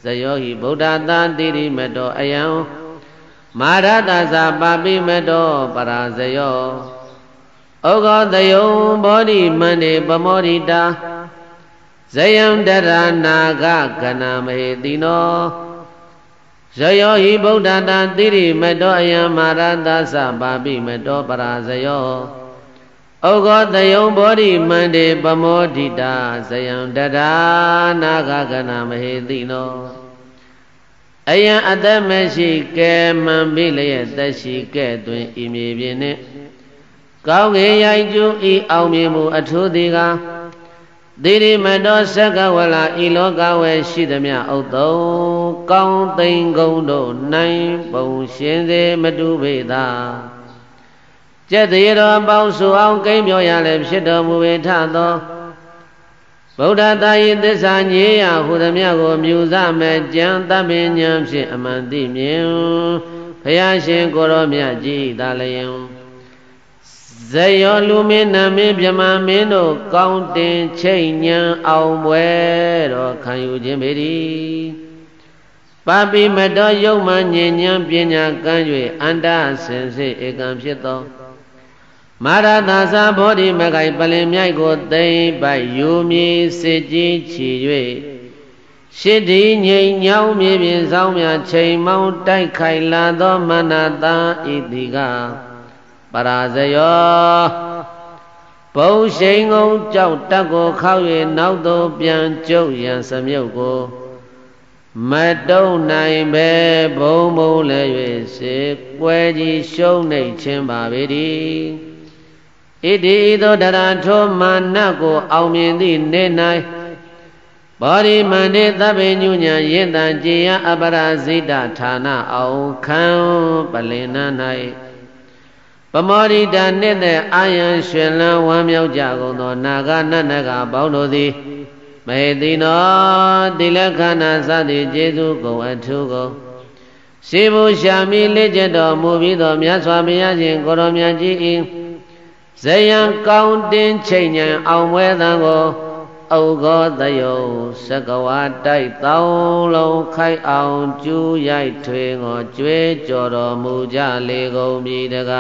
Zayohi Buddha Diri Medo Ayam Marata Sapapi Medo Parazayo Ogo Dayo Body Mande Pamorita Zayam Dara Naga Kana Mahedino Zayohi Buddha Diri Medo Ayam Marata Sapapi Medo Parazayo Ogo Dayo Body Mande Pamorita Zayam Dara Naga Kana Mahedino Ayam Adameshi Ke Mambile Dashi Ke Twin Imibine Kauge Yaiju I Aumimu Atudiga Diri Medo Sakawala Iloga We Shidamia Auto Kong Tingondo Nine Bong Shende Medubeda Jetiro Bausu Au Game Yoyalem Shido Muetado Buddha Dai Desanya Hudamiago Musa Majan Daminyam Shi Amandi Mew Payashin Goromia Ji Dalayan Zayo Lumina Mibjama Mino Counting Chanya Aumwero Kayu Jimiri Papi Medo Yoman Yanyam Pina Kanjwe Anda Sense Egam Shito Maradasa Body Magai Palimyago Day by Yumi Seji Chiyue Shidi Nyau Mibin Zaumia Chay Mount Tai Kailado Manada Idiga Parazayo Bo Shingo Jau Tago Kawi Naudo Bian Jo Yan Samyogo Mado Naime Bomo Lewe Se Kweji Show Ne Chimba Vidi Idi do Darato Manako Aumindi Nenai Body Mande Tabenunya Yenda Jia Abarazida Tana Au Kan Balena Nai Pamori Danete Ayan Shela Wamyo Jago no Naga Nanaga Baunodi Mahedino Dilakana Sadi Jesu Go Atugo Sibu Shami Legedo Mubido Miaswamia Jin Goromyaji Zayan Counting Chanya Aumwedango Ogo Dayo Sakawa Dai Taulo Kai Aun Ju Yai Twing or Jue Joro Muja Lego Midaga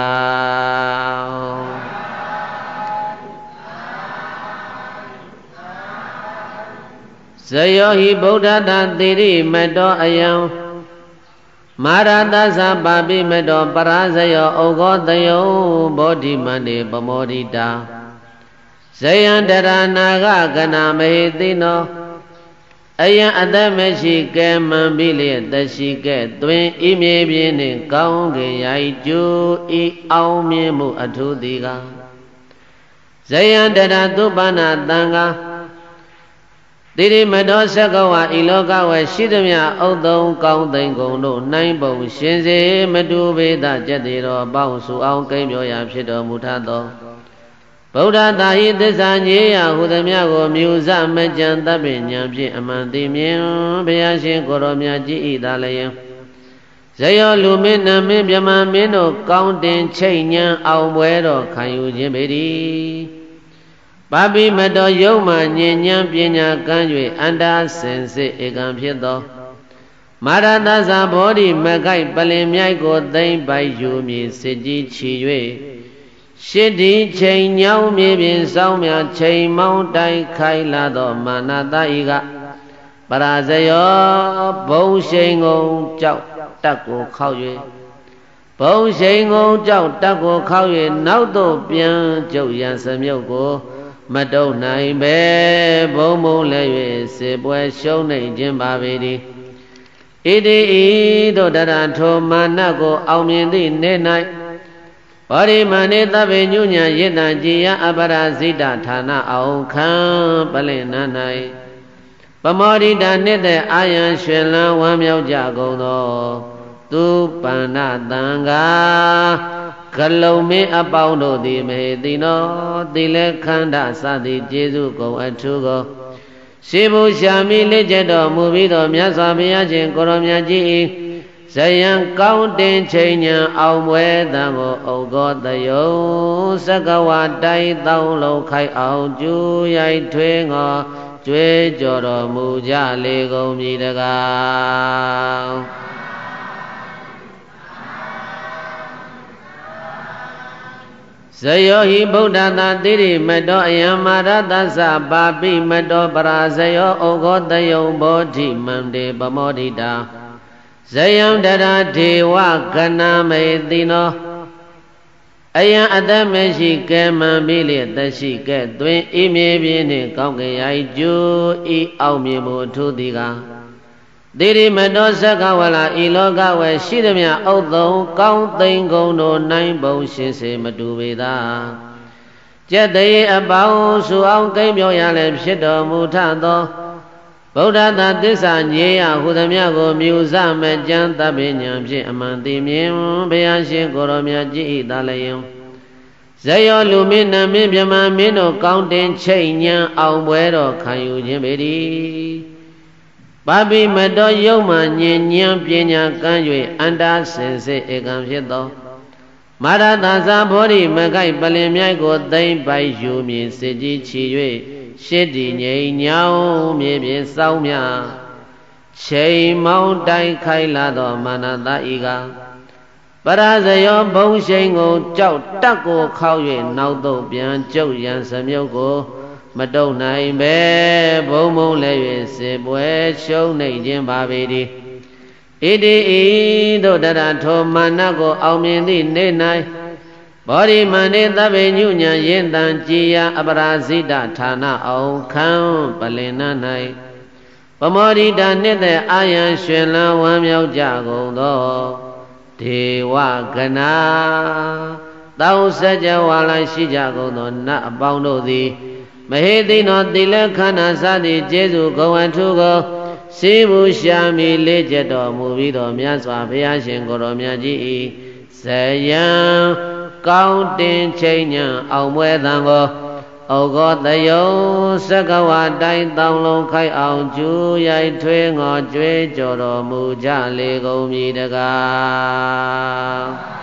Zayohi Buddha Diri Medo Ayam Marata Sapapi Medo Parazayo Ogo Dayo Bodhi Mande Pamorita Zayan Dara Naga Kana Mahedino Ayam Adameshi Ke Mambile Dashi Ke Twin Imibine Kauge Yaiju I Aumimu Atudiga Zayan Dara Dubana Danga Diri Medo Sakawa Iloga We Shidamia Auto Kong Tingondo Nine Bong Shense Medubeda Jetiro Bausu Au Game Yoyam Shido Mutado Buddha Dai Desanya Hudamiago Musa Majan Tabinyam Shi Amandi Mew Payashin Goromia Ji Dalayan Zayo Lumina Mibjama Mino Counting Chanya Aumwero Kayu Jimiri Papi Medo Yoma Nyanyam Pina Kanjwe Anda Sense Egam Shito Maradasa Body Magai Palimyago Day by Yumi Seji Chiyue Shidi Chay Nyau Mibin Saumia Chay Mount Tai Kailado Manada Iga Parazayo Bo Shingo Jau Taku Kauyue Bo Shingo Jau Taku Kauyue Naudo Pian Jo Yan Samyogo Mado Naime Bomo Lewe Sebwe Show Ne Jimba Vidi Idi Ido Darato Manako Aumindi Nenai Body Maneta Venunya Yeda Jia Abarazida Tana Au Kan Balena Nai Pamori Danete Ayan Shela Wamyo Jago no Tu Panatanga Kalome Apauno Di Mahedino Dile Kanda Sadi Jesu Go Atugo Sibu Shami Legedo Mubido Miaswamia Jin Goromyaji Zayan Counting Chanya Aumwedango Ogo Dayo Sakawa Dai Taulo Kai Au Ju Yai Twing or ကျွေးကြော်တော်မူကြလေကုန်ပြီတကားဇယောဟိဗုဒ္ဓတာတိရိမတောအယံမာရတသပါပိမတောပရာဇယောဩဃောတယုံဘောဓိမန္တေပမောဓိတာဇယံတရာဒေဝကနာမေတိနောအယံအတ္တမရှိကဲမှန်ပြီလေတရှိကဲ့တွင်ဤမြေပြင်းနှင့်ကောင်းကင်ရိုက်ကျိုးဤအောက်မြေမို့ထိုသည်ကတိရိမတောသက္ကဝလာဤလောကဝယ်ရှိသည်မြဥဒ္ဒုံကောင်းသိမ်ကုန်တို့နိုင်ဘုံရှင်စေမတူပေသာကျက်တရေအပေါင်းစုအောင်ကိမ့်ပြောရလည်းဖြစ်တော်မူထသောဗုဒ္ဓသာသစ္စာညေယဟုသမျှကိုမြူစမကြံတပညာဖြင့်အမှန်သိမြင်ဘုရားရှင်ကိုရောမြတ်ကြည်ဤသာလျင်ဇယောလူမင်းနမင်းမြမမင်းတို့ကောင်းတင်ချိတ်ညံအောင်ပွဲတော်ခံယူခြင်းပေသည်ပါပိမတော်ယုံမှဉဉံပညာကမ်း၍အန္တာစင်စစ်ဧကံဖြစ်သောမာရတသဘောဓိမကိုက်ပလင်မြိုက်ကိုသိမ့်ပိုက်ယူမြင်စစ်ကြီးချီ၍ရှစ်တည်ငြိမ်ညောင်းမြေပြင်စောင်းမြချိန်မောင်းတိုက်ခိုက်လာသောမာနတဤကပရာဇယောဘုံရှိန်ကိုကြောက်တက်ကိုခောက်၍နောက်သို့ပြန်ကျုပ်ရန်စမြုပ်ကိုမတုံနိုင်ပဲဘုံဘုံလဲ၍စေပွဲရှုံးနေခြင်းပါပေသည်ဣတိဤသို့တရထောမာနကိုအောင်မြင်သည့်နေ့၌ဘောဓိမန္တေသဗ္ဗညုညာယင်တံကြည်ယာအပရာဇိတဌာနအောင်ခံပလင်နာ၌ပမောဒိတာနှစ်သက်အာယံရွှင်လန်းဝမ်းမြောက်ကြကုန်သောဒေဝဂနာတောင်းစကြဝဠာရှိကြကုန်သောနတ်အပေါင်းတို့သည်မဟေသိနောတိလခန္ဓာစသည်ကျေစုဂုံအထုကိုစေမှုရှာမီလေးကျက်တော်မူပြီးတော်မြတ်စွာဘုရားရှင်ကိုရောမြတ်ကြီး၏ဇယံကောင်းတင်ချိန်ညံအောင်ပွဲသံကိုဩဃောတယုံစကဝတိုင်းတောင်းလုံးခိုက်အောင်ကျူးရိုက်ထွေးငေါ်ကြွေးကြော်တော်မူကြလေကုန်ပြီတကား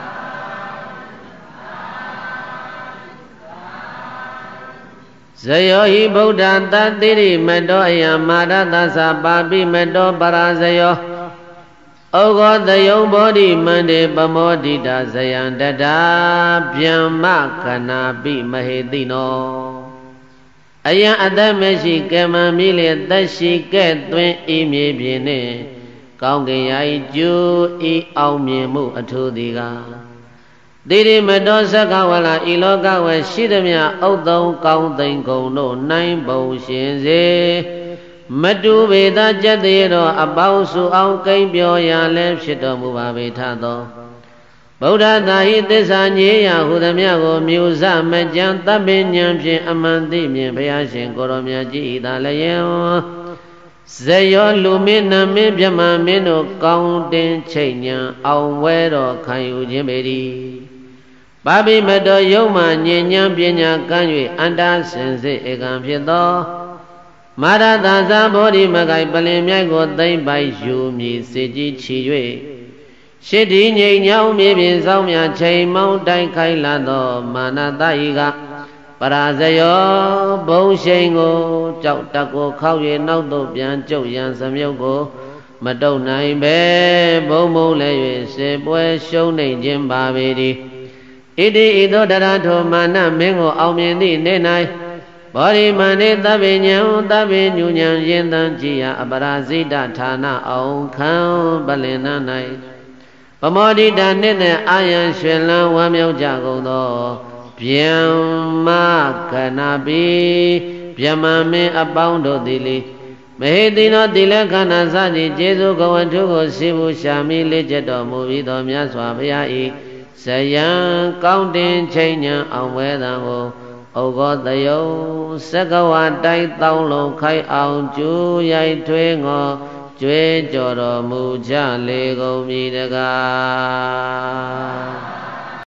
ဇယောဟိဗုဒ္ဓတတိရိမတောအယံမာရတသပါပိမတောပရာဇယောဩဃောတယုံဘောဓိမန္တေပမောဓိတာဇယံတတာဗျမ္မကနာပိမဟေတိနောအယံအတ္တမရှိကမ္မမိလေသက်ရှိကဲ့သွင်းဤမြေပြင်နှင့်ကောင်းကင်ရာဤကျိုးဤအောင်မြင်မှုအထူးသည်ကတိရိမတောသက္ကဝလာဤလောကဝယ်ရှိသည်မြဥဒ္ဒုံကောင်းသိမ်ကုန်တို့နိုင်ဘုံရှင်စေမတူပေသာကျက်သေးတော်အပေါင်းစုအောင်ကိမ့်ပြောရလည်းဖြစ်တော်မူပါပေထသောဗုဒ္ဓသာဟိသစ္စာညေယဟုသမျှကိုမြူစမကြံတပဉဏ်ဖြင့်အမှန်သိမြင်ဘုရားရှင်ကိုရောမြတ်ကြီးဤသာလျင်ဇယောလူမင်းနမင်းမြမမင်းတို့ကောင်းတင်ချိတ်ညံအောင်ဝဲတော်ခံယူခြင်းပေသည်ပါပိမတော်ယုံမှဉဉံပညာကမ်း၍အန္တာစင်စစ်ဧကံဖြစ်သောမာရတသဘောဓိမကိုက်ပလင်မြိုက်ကိုသိမ့်ပိုက်ယူမြည်စေကြီးချီ၍ရှစ်ဒီငြိမ်ညောင်းမြေပြင်ဆောင်မြချိန်မောင်းတိုက်ခိုက်လာသောမာနတဤကပရာဇယောဘုံရှိန်ကိုကြောက်တက်ကိုခောက်၍နောက်သို့ပြန်ကျုပ်ရန်စမြုပ်ကိုမတုံနိုင်ပဲဘုံဘုံလဲ၍စေပွဲရှုံးနေခြင်းပါပေသည်ဣတိဤသို့တရထောမာနမင်းကိုအောင်မြင်သည့်နေ့၌ဘောဓိမန္တေသဗ္ဗညံသဗ္ဗညုညံယင်တံကြည်ယာအပရာဇိတဌာနအောင်ခံပလင်နာ၌ပမောဒိတာနှစ်သက်အာယံရွှင်လန်းဝမ်းမြောက်ကြကုန်သောဗျမ္မကနာပိဗျမ္မာမင်းအပေါင်းတို့သည်လေမဟေတိနောတိလခန္ဓာစသည်ကျေစုကဝထုကိုစေဖို့ရှာမိလေးကျက်တော်မူပြီးသောမြတ်စွာဘုရား၏ဇယံကောင်းတင်ချိန်ညံအောင်ဝဲသံကိုဩဃောတယုံစကဝတိုင်းတောင်းလုံးခိုက်အောင်ကျူးရိုက်ထွေးငေါ်ကျွေးကြော်တော်မူကြလေကုန်ပြီတကား